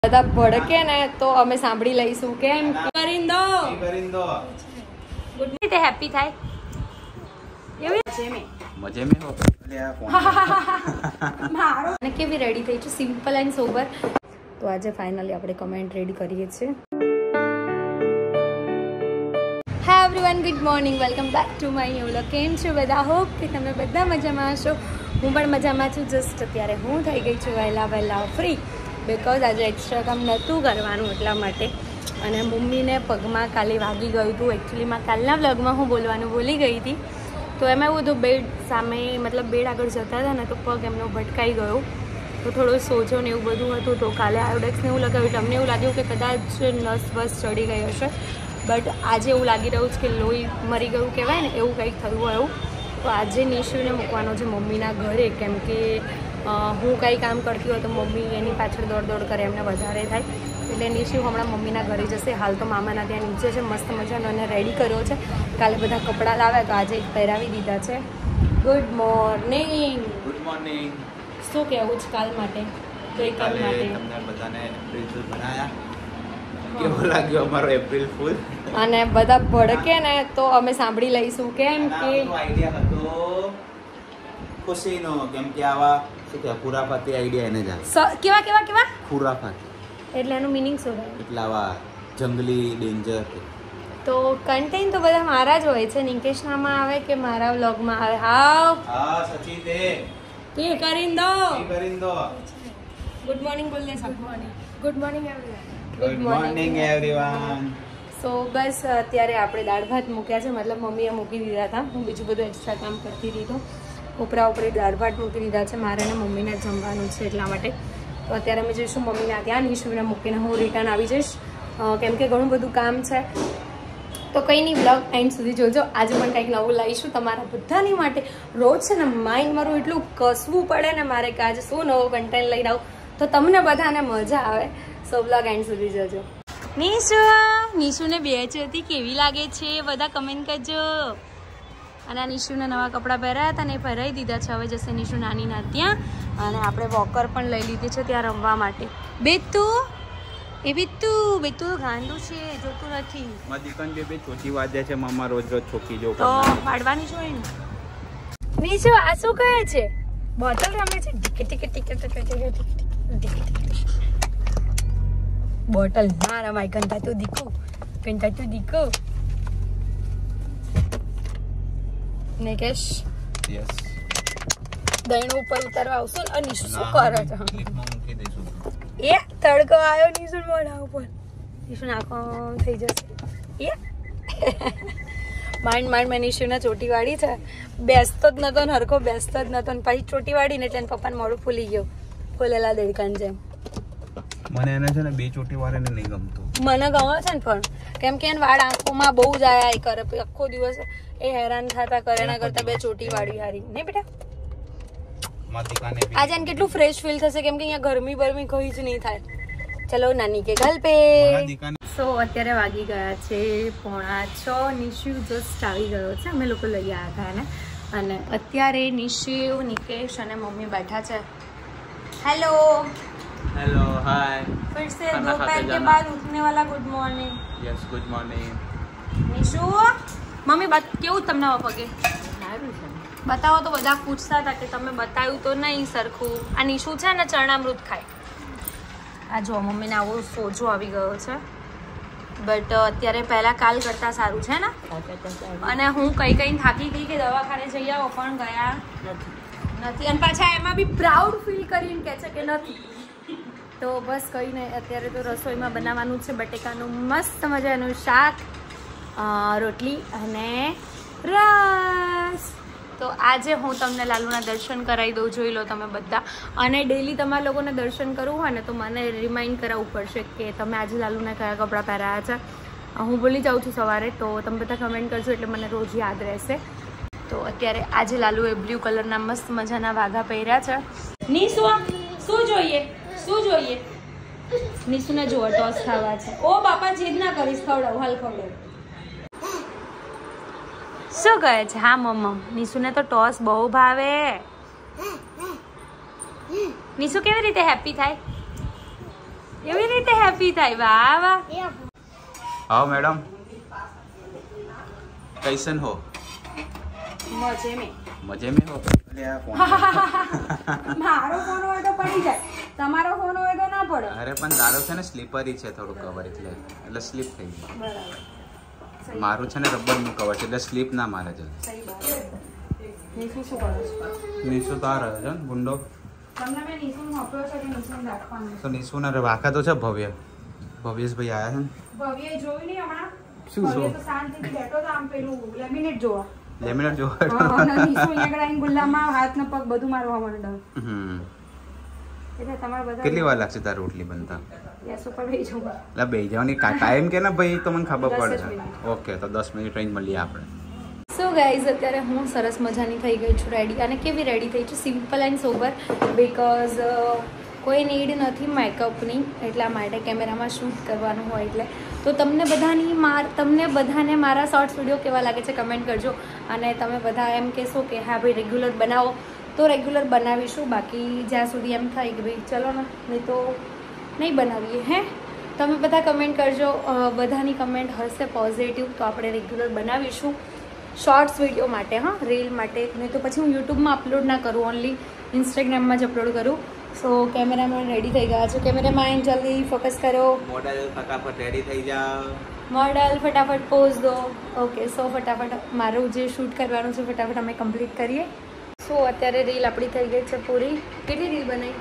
બધા ભડકે ને તો અમે સાંભળી લઈશું કેમ કરીને દો ગુડ મોર્નિંગ હેપી થાય એવી મજે મે હો મારો અને કેવી રેડી થઈ છે સિમ્પલ એન્ડ સોબર. તો આજે ફાઇનલી આપણે કમેન્ટ રેડી કરીએ છીએ. Hi everyone, good morning, welcome back to my new vlog. કેમ છો બધા? હોપ કે તમે બધા મજામાં હશો. હું પણ મજામાં છું. જસ્ટ અત્યારે હું થઈ ગઈ છું વહેલા ફ્રી, બિકોઝ આજે એક્સ્ટ્રા કામ નહોતું કરવાનું એટલા માટે. અને મમ્મીને પગમાં કાલે વાગી ગયું હતું. એકચ્યુઅલીમાં કાલના વ્લોગમાં હું બોલવાનું ભૂલી ગઈ હતી. તો એમાં એવું હતું, બેડ સામે મતલબ બેડ આગળ જતા હતા ને તો પગ એમનો ભટકાઈ ગયો. તો થોડો સોજો ને એવું બધું હતું. તો કાલે આયોડેક્સને એવું લગાવ્યું. તમને એવું લાગ્યું કે કદાચ નસ બસ ચડી ગઈ હશે, બટ આજે એવું લાગી રહ્યું છે કે લોહી મરી ગયું કહેવાય ને, એવું કંઈક થયું હોય એવું. તો આજે નિશુને મૂકવાનો છે મમ્મીના ઘરે, કેમ કે હું કંઈ કામ કરતી હોય તો મમ્મી એની પાછળ દોડ કરે, એમને વધારે થાય. એટલે નિશુ હમણાં મમ્મીના ઘરે જશે. હાલ તો મામાના ત્યાં નીચે છે, મસ્ત મજાનો અને રેડી કર્યો છે. કાલે બધા કપડાં લાવ્યા તો આજે પહેરાવી દીધા છે. Good morning. Good morning. શું કહેવું છે કાલ માટે? ગઈકાલ માટે તમને બધાને એપ્રિલ ફૂલ બનાવ્યા. કેવો લાગ્યો અમારો એપ્રિલ ફૂલ? અને બધા ભડકે ને તો અમે સાંભળી લઈશું કેમ કે આઈડિયા હતો ખુશીનો, કેમ કે આવા શું કે ખુરાફાતી આઈડિયા એને જ કેવા ખુરાફાતી એટલે એનું મિનિંગ શું થાય? એટલે આવા જંગલી ડેન્જર. તો કન્ટેન્ટ તો બધા મારા જ હોય છે. નિકેશનામાં આવે કે મારા વ્લોગમાં આવે? હા સચિન દે કે કરીને દો. ગુડ મોર્નિંગ બોલ દે. Good morning everyone. Good morning everyone. So બસ અત્યારે આપણે દાળ ભાત મૂક્યા છે, મતલબ મમ્મીએ મૂકી દીધા હતા. હું બીજું બધું એક્સ્ટ્રા કામ કરતી હતી તો ઉપરા ઉપરી દાળ ભાત મૂકી દીધા છે. મારે ને મમ્મીને જમવાનું છે એટલા માટે. તો અત્યારે અમે જઈશું મમ્મીના ત્યાં. નિશુને મૂકીને હું રિટર્ન આવી જઈશ, કેમ કે ઘણું બધું કામ છે. તો કંઈ નહીં, બ્લોગ એન્ડ સુધી જોજો. આજે પણ કંઈક નવું લાવીશું તમારા બધાની માટે. રોજ છે ને માઇન્ડ મારું એટલું કસવું પડે ને મારે કે આજે શું નવો કન્ટેન્ટ લઈને આવું તો તમને બધાને મજા આવે. સો બ્લોગ એન્ડ સુધી જોજો. નિશુને બેચ હતી, કેવી લાગે છે બધા કમેન્ટ કરજો. અને આ નિશુને નવા કપડાં પહેરાયા હતા ને એ પહેરાવી દીધા છે. હવે જશે નિશુ નાનીના ત્યાં. અને આપણે વોકર પણ લઈ લીધી છે ત્યાં રમવા માટે. બેતું ગાંડું છે, જોતું નથી. મદિકન બે ચોટી વાજે છે. મામા રોજ છોકી જો તો પાડવાની છે ને. નિશુ આ શું કહે છે? બોટલ રમે છે. બોટલ ના રમાય. કંટાતું દીકો. નિકેશ યસ દહીણું ઉપર ઉતારવા આવશો ને. નિશુ શું કરે છે? એ તડકો આવ્યો નિશુ મોઢા ઉપર. નિશુ નાખો થઈ જશે. માંડ મેં નિશુને ચોટી વાળી છે. બેસતો જ નતો ને હરખો બેસતો જ નતો ને પછી ચોટી વાળી ને એટલે પપ્પાને મોઢું ફૂલી ગયું, ફૂલેલા દેડકાન જેમ. મને એને છે ને બે ચોટી વાળે ને નહીં ગમતું. મને ગમે છે ને પણ, કેમ કે એને વાળ આંખોમાં બહુ જાય કરે, આખો દિવસ એ હેરાન થતા કરે એના કરતા બે ચોટી વાળી હારી નહીં બેટા. આજે એને કેટલું ફ્રેશ ફીલ થશે, કેમ કે અહીંયા ગરમી બરમી કઈ જ નહીં થાય. ચલો નાની કે ઘર પે. સો અત્યારે વાગી ગયા છે 5:45. નિશુ જસ્ટ આવી ગયો છે. અમે લોકો લઈ આવ્યા હતા એને. અને અત્યારે નિશુ, નિકેશ અને મમ્મી બેઠા છે. Hello hi. फिर से दोपहर के बाद उठने वाला good morning. Yes good morning. Nishu mummy बात केવું તમને પગે સારું છે બતાવો તો. બધા પૂછતા હતા કે તમે બતાવ્યું તો નહીં સરખું. આ નિશુ છે ને ચરણામૃત ખાય. આ જો મમ્મીને આવો સોજો આવી ગયો છે, બટ અત્યારે પહેલા કાલ કરતા સારું છે ને. અને હું કઈ થાકી ગઈ કે દવાખાને જઈ આવો, પણ ગયા નથી. અને પાછા એમાં બી પ્રાઉડ ફીલ કરીને કહે છે કે નથી. તો બસ કંઈ નહીં, અત્યારે તો રસોઈમાં બનાવવાનું છે બટેકાનું મસ્ત મજાનું શાક, રોટલી અને રસ. તો આજે હું તમને લાલુના દર્શન કરાવી દઉં, જોઈ લો તમે બધા. અને ડેલી તમારા લોકોને દર્શન કરવું હોય ને તો મને રિમાઇન્ડ કરાવવું પડશે કે તમે આજે લાલુને કયા કપડાં પહેરાયા છે. હું ભૂલી જાઉં છું સવારે, તો તમે બધા કમેન્ટ કરજો એટલે મને રોજ યાદ રહેશે. તો અત્યારે આજે લાલુએ બ્લુ કલરના મસ્ત મજાના વાઘા પહેર્યા છે. નિશુ શું જોઈએ? નિશુને જો ટોસ ખાવા છે. ઓ બાપા જીદ ના કરીશ, ખવડાવ હાલ ખવડાવ. શું કહે છે? હા મમ્મા, નિશુને તો ટોસ બહુ ભાવે. નિશુ કેવી રીતે હેપી થાય? એવી રીતે હેપી થાય. વાહ વાહ. हाँ मैडम कैसन हो? મજે મેં. मजे में हो? अरे यार फोन મારો ફોન હોય તો પડી જાય, તમારો ફોન હોય તો ના પડે. અરે પણ તારો છે ને સ્લીપરી છે થોડું કવર એટલે સ્લીપ થઈ ગયું. બરાબર. મારું છે ને રબરનું કવર છે એટલે સ્લીપ ના મારે છે. સહી વાત. નીસુ શું કરે છે? નીસુ તો આ રહ્યો છે ને ગુંડો. તમને મેં નીસુને મોકલ્યો છે કે નીસુને રાખવાનું તો નીસુના વાખા તો છે ભવ્યેશભાઈ આવ્યા છે ને. ભવ્ય જોયું નહીં હમણાં? શું ભવ્ય જોયું? તો શાંતિથી બેઠો તો આમ પેલું લેમિનેટ જોવા. લેમિનેટ જો. હા, અને નીસુ અહીંયા આગળ આવીને ગુલ્લામાં હાથ ને પગ બધું મારવા માંડે. એટલે તમારે બધા કેટલી વાર લાગશે તાર રોટલી બનતા? ગેસ ઉપર બેસી જાઉં. એટલે બે જવાની ટાઈમ કે ને ભાઈ તો મને ખબર 10 પડે. મિનિટ. ઓકે તો 10 મિનિટ રહીને મળીએ આપણે. સો ગાઈઝ, અત્યારે હું સરસ મજાની થઈ ગઈ છું રેડી. અને કેવી રેડી થઈ છું? Simple and sober. બિકોઝ કોઈ નીડ નથી મેકઅપની, એટલા માટે કેમેરામાં શૂટ કરવાનું હોય એટલે. તો તમને બધાને મારા શોર્ટ્સ વિડીયો કેવા લાગે છે કમેન્ટ કરજો. અને તમે બધા એમ કહેશો કે હા ભાઈ રેગ્યુલર બનાવો તો રેગ્યુલર બનાવીશું. બાકી જ્યાં સુધી એમ થાય કે ભાઈ ચલો ને, નહીં તો નહીં બનાવીએ. હે, તમે બધા કમેન્ટ કરજો. બધાની કમેન્ટ હશે પોઝિટિવ તો આપણે રેગ્યુલર બનાવીશું શોર્ટ્સ વિડીયો માટે. હા, રીલ માટે નહીં તો પછી હું યુટ્યુબમાં અપલોડ ના કરું, ઓનલી ઇન્સ્ટાગ્રામમાં જ અપલોડ કરું. સો કેમેરામેન રેડી થઈ ગયા છે. કેમેરામેન જલ્દી ફોકસ કરો. મોડલ ફટાફટ રેડી થઈ જાવ. મોડલ ફટાફટ પોઝ દો. ઓકે, સો ફટાફટ મારું જે શૂટ કરવાનું છે ફટાફટ અમે કમ્પ્લીટ કરીએ. સો અત્યારે રીલ આપણી થઈ ગઈ છે પૂરી. કેટલી રીલ બનાવી?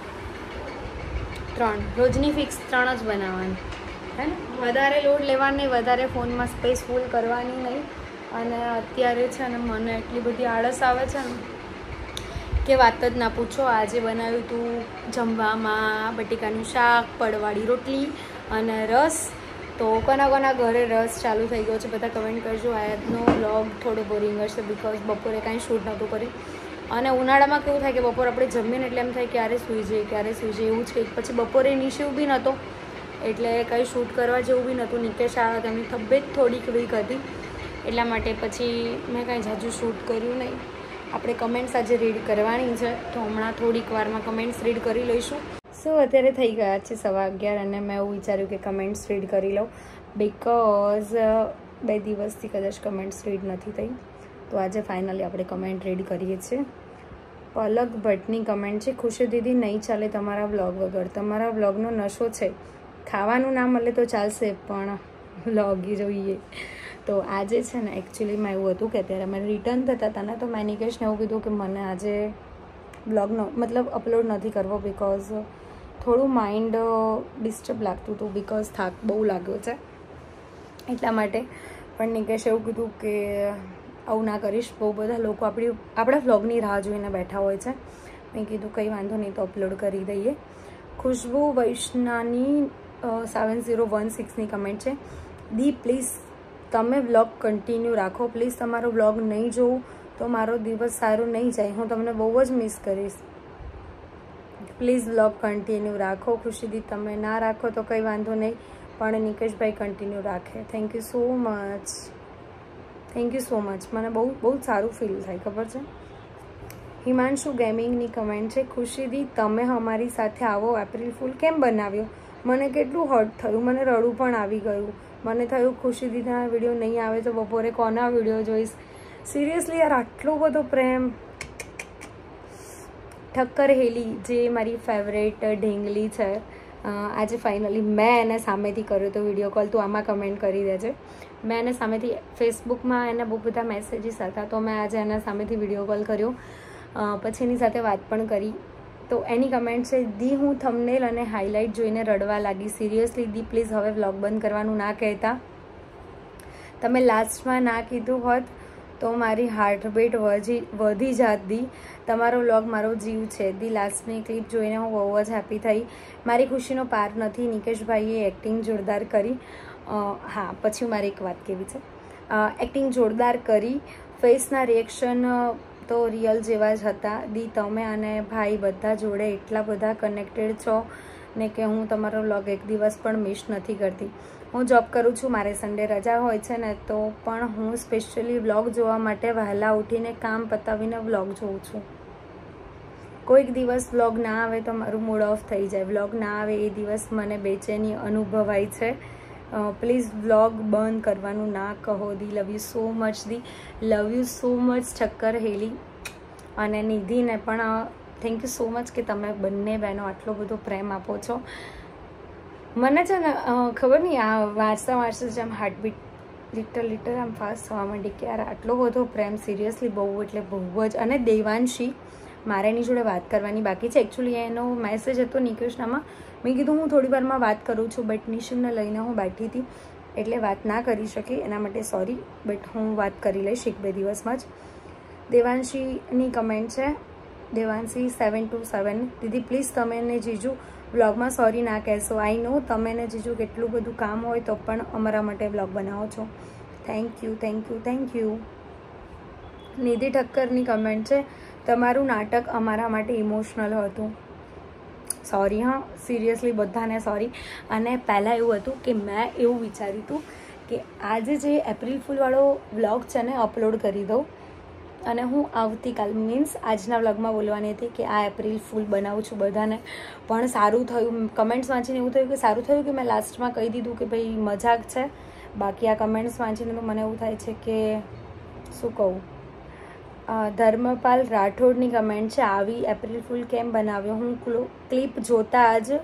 3. રોજની ફિક્સ 3 જ બનાવવાની હે ને. વધારે લોડ લેવાની નહીં, વધારે ફોનમાં સ્પેસ ફૂલ કરવાની નહીં. અને અત્યારે છે ને મને એટલી બધી આળસ આવે છે ને કે વાત જ ના પૂછો. આજે બનાવ્યું હતું જમવામાં બટેકાનું શાક, પડવાળી રોટલી અને રસ. તો કોના ઘરે રસ ચાલુ થઈ ગયો છે બધા કમેન્ટ કરજો. આજનો વ્લોગ થોડો બોરિંગ હશે બિકોઝ બપોરે કાંઈ શૂટ નહોતું કર્યું. અને ઉનાળામાં કેવું થાય કે બપોર આપણે જમીને એટલે એમ થાય ક્યારે સૂઈ જઈએ એવું જ કંઈક. પછી બપોરે નિશિવ બી નહોતો એટલે કંઈ શૂટ કરવા જેવું બી નહોતું. નિકેશ આવ્યા, તેમની તબિયત થોડીક વીક હતી એટલા માટે પછી મેં કાંઈ જાજુ શૂટ કર્યું નહીં. આપણે કમેન્ટ્સ આજે રીડ કરવાની છે તો હમણાં થોડીક વારમાં કમેન્ટ્સ રીડ કરી લઈશું. સો અત્યારે થઈ ગયા છે 11:15 અને મેં એવું વિચાર્યું કે કમેન્ટ્સ રીડ કરી લઉં બિકોઝ 2 દિવસથી કદાચ કમેન્ટ્સ રીડ નથી થઈ. તો આજે ફાઇનલી આપણે કમેન્ટ રીડ કરીએ છીએ. પલક ભટ્ટની કમેન્ટ છે, ખુશી દીદી નહીં ચાલે તમારા વ્લોગ વગર. તમારા વ્લોગનો નશો છે. ખાવાનું ના મળે તો ચાલશે પણ વ્લોગ જોઈએ. તો આજે છે ને એકચ્યુઅલીમાં એવું હતું કે અત્યારે અમે રિટર્ન થતા હતા ને તો મેં નિકેશને એવું કીધું કે મને આજે બ્લોગનો મતલબ અપલોડ નથી કરવો બિકોઝ થોડું માઇન્ડ ડિસ્ટર્બ લાગતું હતું બિકોઝ થાક બહુ લાગ્યો છે એટલા માટે. પણ નિકેશ એવું કીધું કે આવું ના કરીશ, બહુ બધા લોકો આપણા વ્લોગની રાહ જોઈને બેઠા હોય છે. મેં કીધું કંઈ વાંધો નહીં તો અપલોડ કરી દઈએ. ખુશ્બુ વૈષ્ણાની 7016ની કમેન્ટ છે, દી પ્લીઝ તમે વ્લોગ કન્ટિન્યુ રાખો. પ્લીઝ તમારો વ્લોગ નહીં જોઉં તો મારો દિવસ સારો નહીં જાય. હું તમને બહુ જ મિસ કરીશ. પ્લીઝ વ્લોગ કન્ટિન્યુ રાખો. ખુશીદી તમે ના રાખો તો કંઈ વાંધો નહીં પણ નિકેશભાઈ કન્ટિન્યુ રાખે. Thank you so much. મને બહુ સારું ફીલ થાય, ખબર છે. હિમાંશુ ગેમિંગની કમેન્ટ છે, ખુશીદી તમે અમારી સાથે આવો. એપ્રિલ ફૂલ કેમ બનાવ્યો? મને કેટલું હર્ટ થયું, મને રડવું પણ આવી ગયું. મને થયું ખુશીદીના વિડીયો નહીં આવે તો બપોરે કોના વિડીયો જોઈશ. સિરિયસલી યાર, આટલો બધો પ્રેમ. ઠક્કર હેલી જે મારી ફેવરેટ ઢીંગલી છે, આજે ફાઇનલી મેં એને સામેથી કર્યો તો વિડીયો કોલ. તું આમાં કમેન્ટ કરી દેજે. મેં એને સામેથી ફેસબુકમાં એને બહુ બધા મેસેજીસ હતા તો મેં આજે એના સામેથી વિડીયો કોલ કર્યો, પછી એની સાથે વાત પણ કરી. તો એની કમેન્ટ છે, દી હું થંબનેલ અને હાઇલાઇટ જોઈને રડવા લાગી. સિરિયસલી દી પ્લીઝ હવે વ્લોગ બંધ કરવાનું ના કહેતા. તમે લાસ્ટમાં ના કીધું હોત તો મારી હાર્ટબીટ વધી જાત. દી તમારો વ્લોગ મારો જીવ છે. દી લાસ્ટની ક્લિપ જોઈને હું બહુ જ હેપી થઈ. મારી ખુશીનો પાર નથી. નિકેશભાઈએ એક્ટિંગ જોરદાર કરી. હા, પછી મારી એક વાત કેવી છે, એક્ટિંગ જોરદાર કરી. ફેસના રિએક્શન તો રિયલ જેવા જ હતા. દી તમે અને ભાઈ બધા જોડે એટલા બધા કનેક્ટેડ છો ને કે હું તમારો વ્લોગ એક દિવસ પણ મિસ નથી કરતી. હું જોબ કરું છું, મારે સન્ડે રજા હોય છે ને તો પણ હું સ્પેશિયલી વ્લોગ જોવા માટે વહેલા ઉઠીને કામ પતાવીને વ્લોગ જોઉં છું. કોઈક દિવસ વ્લોગ ના આવે તો મારું મૂડ ઓફ થઈ જાય. વ્લોગ ના આવે એ દિવસ મને બેચેની અનુભવાય છે. પ્લીઝ વ્લોગ બંધ કરવાનું ના કહો. દી લવ યુ સો મચ. દી love you so much Thakkar, Heli અને નિધિને પણ થેન્ક યુ સો મચ કે તમે બંને બહેનો આટલો બધો પ્રેમ આપો છો. મને છે ને ખબર નહીં, આ વાંચતા વાંચતા જ આમ હાર્ટબીટ લિટર આમ ફાસ્ટ થવા માંડી કે યાર આટલો બધો પ્રેમ, સિરિયસલી બહુ એટલે બહુ જ. અને દેવાંશી, મારે એની જોડે વાત કરવાની બાકી છે. એકચ્યુઅલી એનો મેસેજ હતો નિકેશનામાં, મેં કીધું હું થોડી વારમાં વાત કરું છું, બટ નિશુને લઈને હું બેઠી હતી એટલે વાત ના કરી શકી, એના માટે સોરી. બટ હું વાત કરી લઈશ 1-2 દિવસમાં જ. દેવાંશીની કમેન્ટ છે, દેવાંશી 727, દીદી પ્લીઝ તમે ને જીજુ વ્લોગમાં સોરી ના કહેશો. આઈ નો તમે ને જીજુ કેટલું બધું કામ હોય તો પણ અમારા માટે વ્લોગ બનાવો છો. Thank you thank you thank you. Nidhi ઠક્કરની કમેન્ટ છે, તમારું નાટક અમારા માટે ઇમોશનલ હતું. સોરી હા, સિરિયસલી બધાને સોરી. અને પહેલાં એવું હતું કે મેં એવું વિચાર્યું હતું કે આજે જે એપ્રિલ ફૂલવાળો વ્લોગ છે ને અપલોડ કરી દઉં, અને હું આવતીકાલ મીન્સ આજના વ્લોગમાં બોલવાની હતી કે આ એપ્રિલ ફૂલ બનાવું છું બધાને. પણ સારું થયું, કમેન્ટ્સ વાંચીને એવું થયું કે સારું થયું કે મેં લાસ્ટમાં કહી દીધું કે ભાઈ મજાક છે. બાકી આ કમેન્ટ્સ વાંચીને તો મને એવું થાય છે કે શું કહું. ધર્મપાલ રાઠોડની કમેન્ટ છે, આવી એપ્રિલ ફૂલ કેમ બનાવ્યો? હું ક્લિપ જોતા જ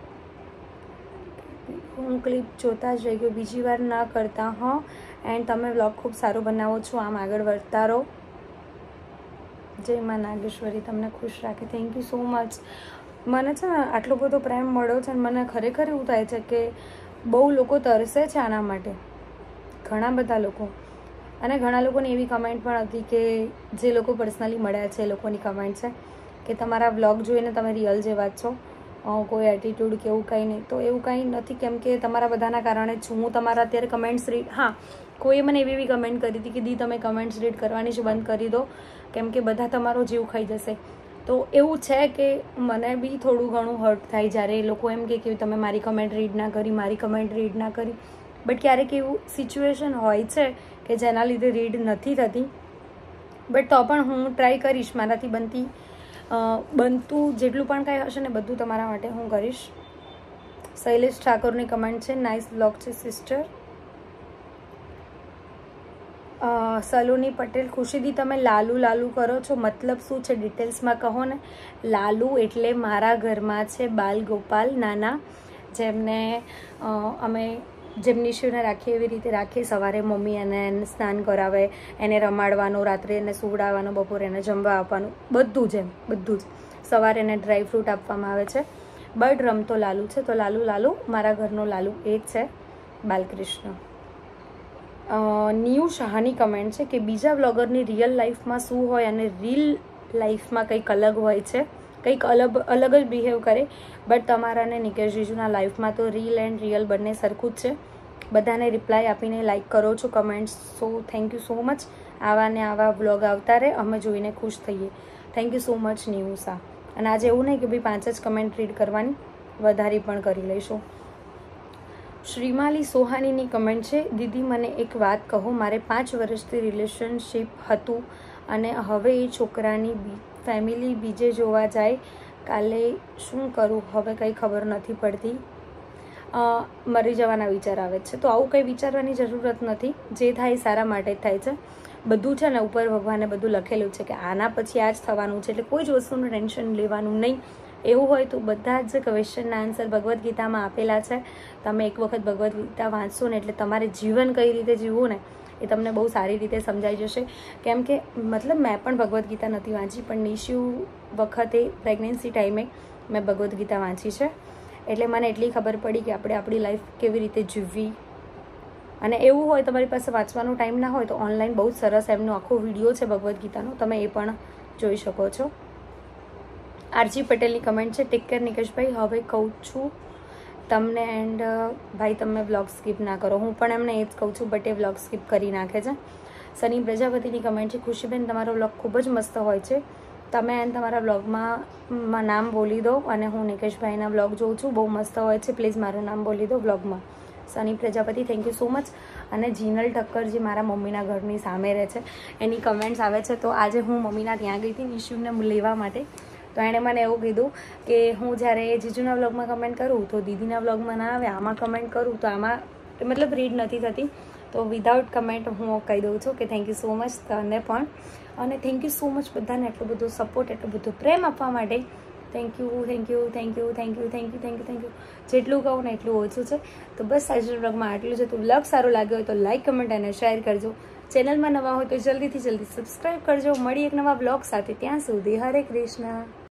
રહી ગયો, બીજી વાર ના કરતા. હા, એન્ડ તમે વ્લોગ ખૂબ સારો બનાવો છો, આમ આગળ વધતા રહો. જય માં નાગેશ્વરી તમને ખુશ રાખે. Thank you so much. મને છે ને આટલો બધો પ્રેમ મળ્યો છે, મને ખરેખર એવું થાય છે કે બહુ લોકો તરસે છે આના માટે, ઘણા બધા લોકો. અને ઘણા લોકોની એવી કમેન્ટ પણ હતી કે જે લોકો પર્સનલી મળ્યા છે એ લોકોની કમેન્ટ છે કે તમારા વ્લોગ જોઈને તમે રિયલ જેવા જ છો, કોઈ એટીટ્યૂડ કે એવું કંઈ નહીં. તો એવું કંઈ નથી, કેમ કે તમારા બધાના કારણે જ હું તમારા અત્યારે કમેન્ટ્સ રીડ. હા, કોઈએ મને એવી એવી કમેન્ટ કરી હતી કે દી તમે કમેન્ટ્સ રીડ કરવાની જ બંધ કરી દો, કેમ કે બધા તમારો જીવ ખાઈ જશે. તો એવું છે કે મને બી થોડું ઘણું હર્ટ થાય જ્યારે એ લોકો એમ કે તમે મારી કમેન્ટ રીડ ના કરી, મારી કમેન્ટ રીડ ના કરી. બટ ક્યારેક એવું સિચ્યુએશન હોય છે કે જેના લીધે રીડ નથી થતી. બટ તો પણ હું ટ્રાય કરીશ, મારાથી બનતું જેટલું પણ કાંઈ હશે ને બધું તમારા માટે હું કરીશ. શૈલેષ ઠાકોરની કમેન્ટ છે, નાઇસ વ્લોગ છે સિસ્ટર. સલોની પટેલ, ખુશીદી તમે લાલુ લાલુ કરો છો, મતલબ શું છે ડિટેલ્સમાં કહો ને. લાલુ એટલે મારા ઘરમાં છે બાલ ગોપાલ નાના, જેમને અમે જેમ નિશુને રાખીએ એવી રીતે રાખીએ. સવારે મમ્મી એને સ્નાન કરાવે, એને રમાડવાનું, રાત્રે એને સુવડાવવાનું, બપોરે એને જમવા આપવાનું, બધું જ એમ બધું જ. સવારે એને ડ્રાય ફ્રૂટ આપવામાં આવે છે. બર્ડ રમતો લાલુ છે, તો લાલુ મારા ઘરનો લાલુ એ જ છે, બાલકૃષ્ણ. નિયુ શાહની કમેન્ટ છે કે બીજા વ્લોગરની રિયલ લાઈફમાં શું હોય અને રીલ લાઈફમાં કંઈક અલગ હોય છે, કંઈક અલગ જ બિહેવ કરે. બટ તમારા ને નિકેશ જીજુના લાઈફમાં તો રીલ એન્ડ રિયલ બંને સરખું જ છે. બધાને રિપ્લાય આપીને લાઈક કરો છો comments, so thank you so much. આવા ને આવા વ્લોગ આવતા રહે, અમે જોઈને ખુશ થઈએ. Thank you so much Niyu Shah. અને આજે એવું નહીં કે ભાઈ 5 જ કમેન્ટ રીડ કરવાની, વધારે પણ કરી લઈશું. શ્રીમાલી સોહાનીની કમેન્ટ છે, દીદી મને એક વાત કહો, મારે 5 વર્ષથી રિલેશનશિપ હતું અને હવે એ છોકરાની ફેમિલી બીજે જોવા જાય, કાલે શું કરું હવે કંઈ ખબર નથી પડતી. મરી જવાના વિચાર આવે છે. તો આવું કંઈ વિચારવાની જરૂરત નથી, જે થાય સારા માટે જ થાય છે. બધું છે ને ઉપર ભગવાને બધું લખેલું છે કે આના પછી આ જ થવાનું છે, એટલે કોઈ જ વસ્તુનું ટેન્શન લેવાનું નહીં. એવું હોય તો બધા જ ક્વેશ્ચનના આન્સર ભગવદ્ ગીતામાં આપેલા છે. તમે એક વખત ભગવદ્ ગીતા વાંચશો ને એટલે તમારે જીવન કઈ રીતે જીવવું ને એ તમને બહુ સારી રીતે સમજાઈ જશે. કેમ કે મતલબ મેં પણ ભગવદ્ ગીતા નથી વાંચી, પણ નિશુ વખતે પ્રેગ્નન્સી ટાઈમે મેં ભગવદ્ ગીતા વાંચી છે, એટલે મને એટલી ખબર પડી કે આપણે આપણી લાઈફ કેવી રીતે જીવવી. અને એવું હોય તમારી પાસે વાંચવાનો ટાઈમ ના હોય તો ઓનલાઈન બહુ સરસ એમનો આખો વિડીયો છે ભગવદ્ ગીતાનો, તમે એ પણ જોઈ શકો છો. આરજી પટેલની કમેન્ટ છે, ટેક કેર નિકેશભાઈ, હવે કહું છું તમને એન્ડ ભાઈ તમે વ્લોગ સ્કીપ ના કરો. હું પણ એમને એ જ કહું છું, બટ એ વ્લોગ સ્કીપ કરી નાખે છે. સની પ્રજાપતિની કમેન્ટ છે, ખુશીબેન તમારો વ્લોગ ખૂબ જ મસ્ત હોય છે, તમે એને તમારા વ્લોગમાં નામ બોલી દો. અને હું નિકેશભાઈના વ્લોગ જોઉં છું, બહુ મસ્ત હોય છે, પ્લીઝ મારું નામ બોલી દો વ્લોગમાં. Sunny Prajapati, thank you so much. અને જીનલ ઠક્કર જે મારા મમ્મીના ઘરની સામે રહે છે, એની કમેન્ટ્સ આવે છે. તો આજે હું મમ્મીના ત્યાં ગઈ હતી નિશુને લેવા માટે, તો એણે મને એવું કીધું કે હું જ્યારે જીજુના વ્લોગમાં કમેન્ટ કરું તો દીદીના વ્લોગમાં ના આવે, આમાં કમેન્ટ કરું તો આમાં મતલબ રીડ નથી થતી. તો વિધાઉટ કમેન્ટ હું કહી દઉં છું કે થેન્ક યુ સો મચ તને પણ, અને થેન્ક યુ સો મચ બધાને એટલો બધો સપોર્ટ, એટલો બધો પ્રેમ આપવા માટે. Thank you thank you thank you thank you thank you thank you thank you. જેટલું કહું ને એટલું ઓછું છે. તો બસ આજના વ્લોગમાં આટલું છે. તો વ્લોગ સારો લાગ્યો હોય તો લાઇક, કમેન્ટ અને શેર કરજો. ચેનલમાં નવા હોય તો જલ્દીથી જલ્દી સબસ્ક્રાઈબ કરજો. મળી એક નવા વ્લોગ સાથે. ત્યાં સુધી હરે કૃષ્ણ.